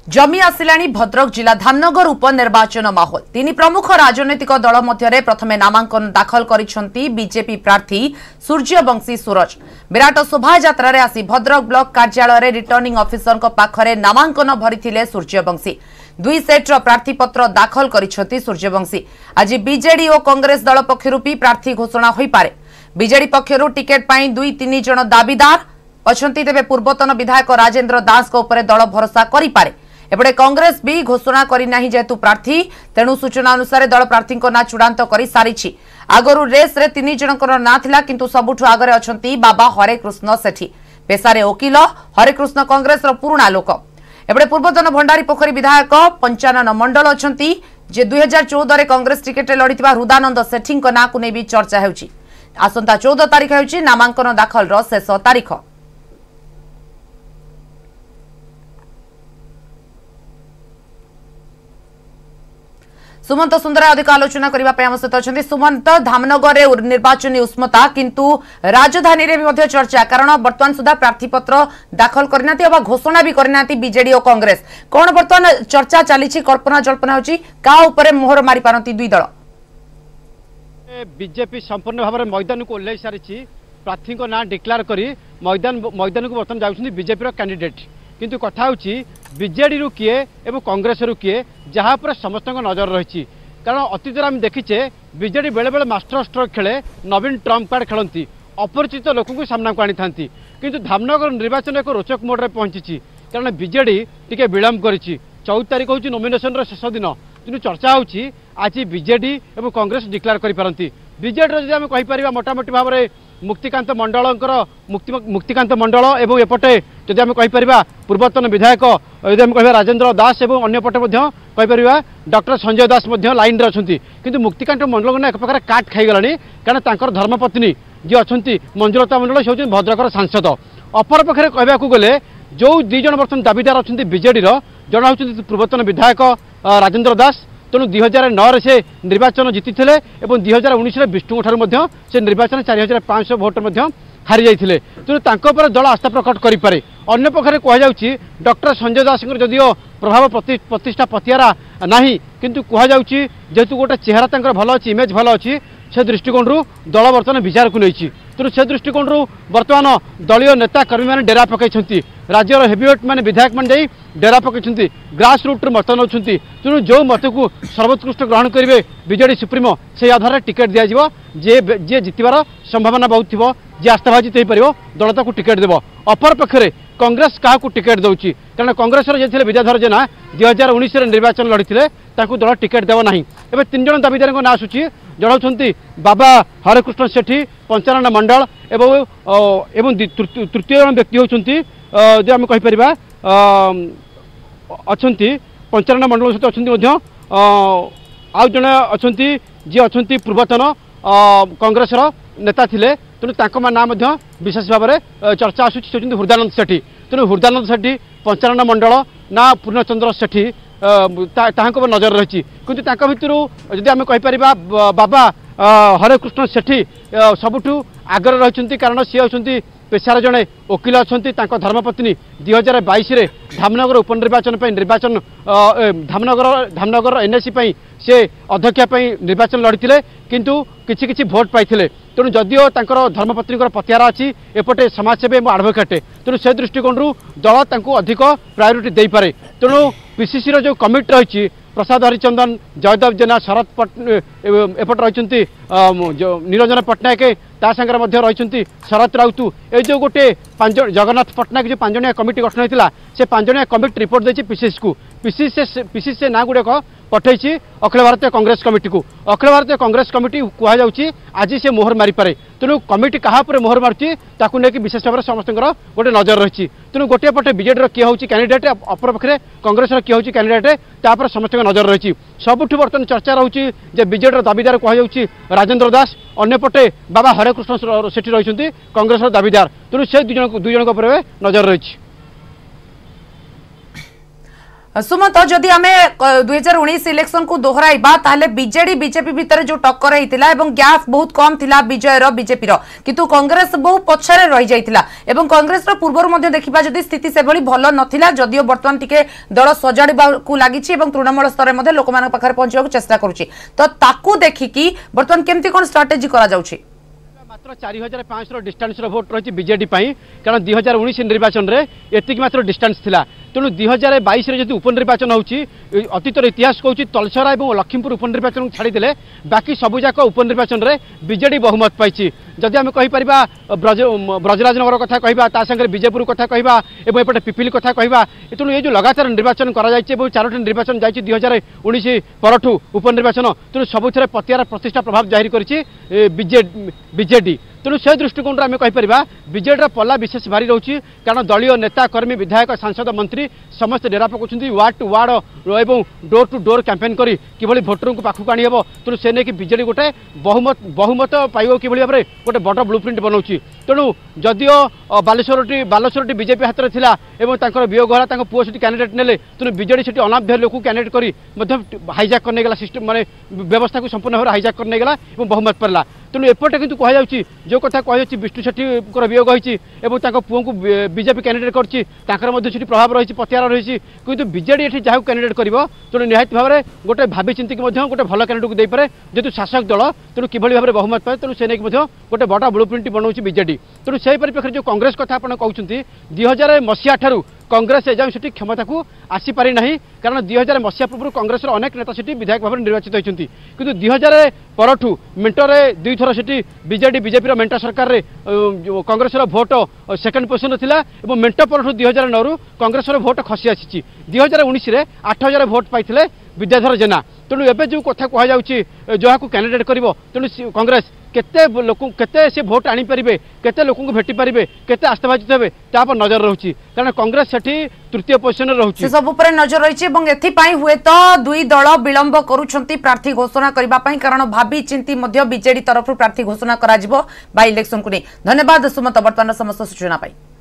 जमी आसिलानी भद्रक जिला धामनगर उपनिर्वाचन माहौल तीन प्रमुख राजनैतिक दल मध्य प्रथमे नामांकन दाखल करिसेंती बीजेपी प्रार्थी सूर्यवंशी सूरज। विराट शोभायात्रा आसी भद्रक ब्लॉक कार्यालय रिटर्निंग ऑफिसर पाखरे नामांकन भरिथिले सूर्यवंशी। दुई सेट्र प्रार्थीपत्र दाखल करिसेंती सूर्यवंशी। आज बीजेडी और कांग्रेस दल पक्षरु भी प्रार्थी घोषणा होई पारे। बीजेडी पक्षरु टिकेट पाई 2-3 जण दाबीदार अछंती, तेबे पूर्वतन विधायक राजेंद्र दास को ऊपर दल भरोसा करि पारे। एपटे कांग्रेस भी घोषणा करी नाही जेतु प्रार्थी, तेणु सूचना अनुसार दल प्रार्थी ना चूड़ांत कर सारी। आगरु रेस रे 3 जनकर ना थिला, किंतु सबुठु आगरे अछंती बाबा हरेकृष्ण सेठी। पेशारे वकील हरेकृष्ण कांग्रेस रो पुराणा लोक। एपटे पूर्वतन भंडारी पोखरी विधायक पंचानन मंडल अछंती, जे 2014 रे कांग्रेस टिकेट लड़िथिबा हृदानंद सेठी ना को नै भी चर्चा हेउची। आसंता 14 तारीख हेउची नामांकन दाखल रो शेष तारीख। सुमंत सुंदर अधिक आलोचना करने आम सहित अच्छा। सुमंत, धामनगर निर्वाचन उष्मता किंतु राजधानी रे भी चर्चा, कारण बर्तमान सुधा प्रार्थीपत्र दाखल करना घोषणा भी करना बीजेडी और कांग्रेस। कौन बर्तमान चर्चा चली, कल्पना जल्पना होपर मोहर मारी पारती दुई दल? बीजेपी संपूर्ण भाव में मैदान को ओह्ल सारी प्रार्थी ना डिक्लेयर कर मैदान को बर्तमान जाऊँ बीजेपी कैंडिडेट, किंतु कथा होची बीजेडी रु किए एवं कांग्रेस रु किए जहाँ पर समस्त नजर रही। कारण अतीत आम देखीचे बीजेडी बेले बेले मास्टर स्ट्रोक खेले, नवीन ट्रम्प कार्ड खेलती, अपरिचित लोक को सामना को आनी था। किंतु धामनगर निर्वाचन एक रोचक मोड्रे पहुंची, कारण बीजेडी टिके विलंब करिछि। 14 तारीख हूँ नॉमिनेशन शेष दिन, किंतु चर्चा होची आज बीजेडी एवं कांग्रेस डिक्लेयर करि पारंती। बीजेडी जब आम कहीपर मोटामोटी भाव में मुक्तिकांत मंडल एवं एपटे जदि आम कहीपर पूर्वतन विधायक यदि आम कह राजेंद्र दास एवं अन्यपटे कहीपर डॉक्टर संजय दास लाइन रे अच्छा। किंतु मुक्तिकांत मंडल ने एक प्रकार काट खाईगलानी, कारण तांकर धर्मपत्नी जी अच्छा मंजुलता मंडल से होती भद्रकर सांसद। अपर पक्षे कहवाक गले जो 2 जण बर्तमान दाबीदार अच्छा बीजेडी जन होती पूर्वतन विधायक राजेंद्र दास, तेणु 2009 से निर्वाचन जीति थे और 2019 विष्णु ठार से निर्वाचन 4500 भोट हारी जाते। तेणु पर दल आस्था प्रकट करें। अन्य पक्षे कहुच्छी डॉक्टर संजय दास जदिओ प्रभाव प्रतिष्ठा पतियारा ना, किंतु कहुच्छी जेहेतु गोटे चेहरा भल अच्छी, इमेज भल अच्छी, से दृष्टिकोण दल बर्तमान विचार को नहीं। तेणु से दृष्टिकोण बर्तमान दलीय नेता कर्मी मैंने डेरा पकई, राज्यर हेवीवेट मैंने विधायक मैंने डेरा पकई ग्रास रूट मत नौ। तेणु जो मत को सर्वोत्कृष्ट ग्रहण करेंगे बीजेडी सुप्रीमो से आधार टिकेट दिज्व, जे जितबार संभावना बहुत थी, जी आस्थाभाजित हो पार दल ताकू टिकेट देव। अपर पक्षे कांग्रेस क्या टिकेट दौर, कारण कांग्रेस जे विद्याधर जेना 2019 निर्वाचन लड़ी दल टिकेट देव ना। एवं 3 जण दाबीदार ना आसूची, जन होती बाबा हरेकृष्ण सेठी, पंचानन मंडल एवं तृतीय जन व्यक्ति होती जो आम कहीपर अच्छा पंचानन मंडल सहित अच्छा आउ जड़े अच्छा जी अच्छा पूर्वतन कांग्रेस नेता थिले। तेणु नाम विशेष भाव में चर्चा आसूची हृदानंद सेठी। तेणु हृदानंद सेठी, पंचानन मंडल ना पूर्णचंद्र सेठी नजर रही। किंतु भर जदि आम कहीपर बाबा हरेकृष्ण सेठी सबुठु आगर रही, कारण सी होती पेशार जड़े वकिल अच्छा। धर्मपत्नी 2022 धामनगर उपनिर्वाचन निर्वाचन धामनगर एनएसी से अध्यक्षा निर्वाचन लड़ी, किंतु किछि किछि भोट पाई। तेणु जदिओ धर्मपत्नी पतियारा अच्छी, एपटे समाजसेवी और आडभोकेट, तेणु से दृष्टिकोण दल अधिक प्रायोरिटी दे पारे। तेणु पीसीसी जो कमिटी रही प्रसाद हरिचंदन, जयदेव जेना, शरद एपट रही निरंजन पट्टनायक, तांगर रही शरद राउत, ये जो गोटे जगन्नाथ पट्टनायक जो 5 जणिया कमिटी गठन होता से 5 जणिया कमिटी रिपोर्ट देती पीसीसी को। पीसीसी से ना गुड़ाक पठे अखिल भारतीय कांग्रेस कमिटी को। अखिल भारतीय कांग्रेस कमिटी कहुच्छी आज से मोहर मारी पारे। तेणु कमिटी क्या मोहर मार्ची नहीं विशेष भाव में समस्त गोटे नजर रही। तेणु गोटे पटे बीजेडी किए हूँ कैंडिडेट, अपर पक्षे कांग्रेस किए हूँ कैंडिडेट, तापर समस्त नजर रही। सबुठ बर्तमान चर्चा रही बीजेडी दाबीदार कहुच्छी राजेंद्र दास, अन्यपटे बाबा हरेकृष्ण सेठी रही कांग्रेस दाबीदार। तेणु से 2 जण नजर रही। सुमंत जदि आम 2019 इलेक्शन को दोहराइबा ताहले बीजेडी बीजेपी भितर जो टक्कर होता गैप बहुत कम थिला विजयर बीजेपी किंतु कांग्रेस बहु पछरे रही जाइतिला एवं कांग्रेस पूर्वर देखा जदि स्थिति से भल नथिला जदियो बर्तमान टिके दल सजाड़ा लगी तृणमूल स्तर में लोक पाखे पहुंचा चेष्टा करुच्ची तो ताकू देखिकी बर्तमान केमती कौन स्ट्राटेजी करा जाउछि मात्र 4500 डिस्टेंस भोट रही बीजेडी कारण 2019 निर्वाचन में एतिक मात्र डिस्टेंस थिला तेणु 2022 रे जदि उपनिर्वाचन होची अतीतर इतिहास कहूँ तलसरा और लखीमपुर उपनिर्वाचन छाड़ीदे बाकी सबुजाक उपनिर्वाचन में बीजेडी बहुमत पाई जदि आम कहीपर ब्रजराजनगर कथा कहवा विजयपुर कथा कहवा एपटे पिपिली कथा कहवा तेणु ये जो लगातार निर्वाचन कर चारोटी निर्वाचन जाइए 2019 परठू उपनिर्वाचन तेणु सबुथ पतियार प्रतिष्ठा प्रभाव जाहिर कर बीजेडी तेणु से दृष्टिकोण आम कहीपर बीजेडी पल्ला विशेष भारी रोचे कारण दलीय नेता कर्मी विधायक सांसद मंत्री समस्त डेरा पकाउं वार्ड टू वार्ड और डोर टू डोर कैंपेन करी किभली भोटर को पाखक आनी हेब तेणु से नहीं बीजेडी गोटे बहुमत पाइब कि भाव में गोटे बड़ ब्लूप्रिंट बनाऊँगी तेणु जदियो बालेश्वर बीजेपी हाथ में थिला एवं वियोग होला पुओ से कैंडिडेट नेले तेणु बीजेडी से अनाध्य लोक कैंडिडेट कर हाइजाक कर सिस्टम माने व्यवस्था को संपूर्ण भाव हाइजाक कर बहुमत पारा तेणु एपटे किंतु कहुच्छी जो कथा कहुच्छी विष्णु शेट्टी वियोग होती पुओ को बीजेपी कैंडिडेट कर प्रभाव रही पतियार रही किंतु बीजेडी ये जहाँ कैंडिडेट कर तेणु निहायत भाव में गोटे भावी चिंतिक गोटे भल कैंडिडेट को देपारे जेहतु शासक दल तेणु किभली भाव में बहुमत पाए तेणु से नहीं गोटे बड़ ब्लूप्रिंट बनाऊँगी बीजेडी तेणु से परिप्रेक्षी जो कांग्रेस कथा आप कहते 2000 मसीहा ठारू कांग्रेस एजाएं से क्षमता को आसीपारी ना कारण 2000 मसीहा पूर्व कांग्रेस अनेक नेता से विधायक भाव में निर्वाचित होती किंतु 2000 परठू मेंटरे दुई थर से बीजेडी बीजेपी मेंटा सरकार रे कांग्रेस भोट सेकेंड पोजिशन थिला एवं मेंट परठू 2009 रु कांग्रेस भोट खसी आसी 2019 रे 8000 भोट पाइथिले विद्याधर जेना तेणु एवं जो कथा कहुच्छी जहाँ को कैंडिडेट कर तेणु कांग्रेस केते लोक केते से भोट आनी पारिबे केते लोक को भेटी पारिबे केते आस्थाभाजित हेबे ता पर नजर रहउची कारण कांग्रेस सेठी तृतीय पोजिशन रे रहउची सब ऊपर नजर रहिछि एवं एथि पई हुए तो दुई दल विलंब करूछंती प्रार्थी घोषणा करबा पई कारण भाबी चिंती मध्य बीजेडी तरफ प्रार्थी घोषणा करा जिवो बाय इलेक्शन को नै धन्यवाद सुमत वर्तमान समस्त सूचना पाई।